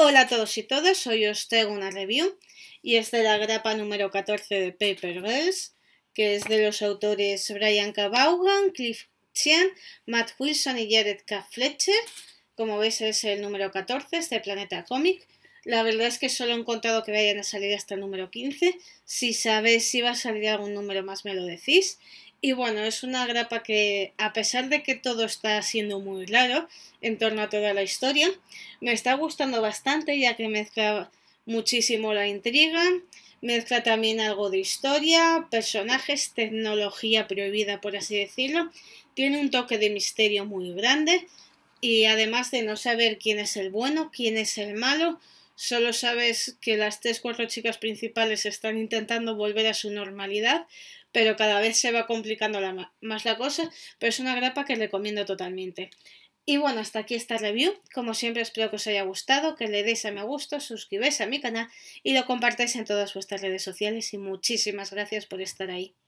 Hola a todos y todas, hoy os traigo una review y es de la grapa número 14 de Paper Girls, que es de los autores Brian K. Vaughan, Cliff Chiang, Matt Wilson y Jared K. Fletcher. Como veis es el número 14, es de Planeta Comic. La verdad es que solo he encontrado que vayan a salir hasta el número 15. Si sabéis si va a salir algún número más me lo decís. Y bueno, es una grapa que, a pesar de que todo está siendo muy raro en torno a toda la historia, me está gustando bastante ya que mezcla muchísimo la intriga, mezcla también algo de historia, personajes, tecnología prohibida por así decirlo, tiene un toque de misterio muy grande y además de no saber quién es el bueno, quién es el malo, solo sabes que las 3 o 4 chicas principales están intentando volver a su normalidad, pero cada vez se va complicando más la cosa, pero es una grapa que recomiendo totalmente. Y bueno, hasta aquí esta review. Como siempre espero que os haya gustado, que le deis a me gusta, suscribáis a mi canal y lo compartáis en todas vuestras redes sociales y muchísimas gracias por estar ahí.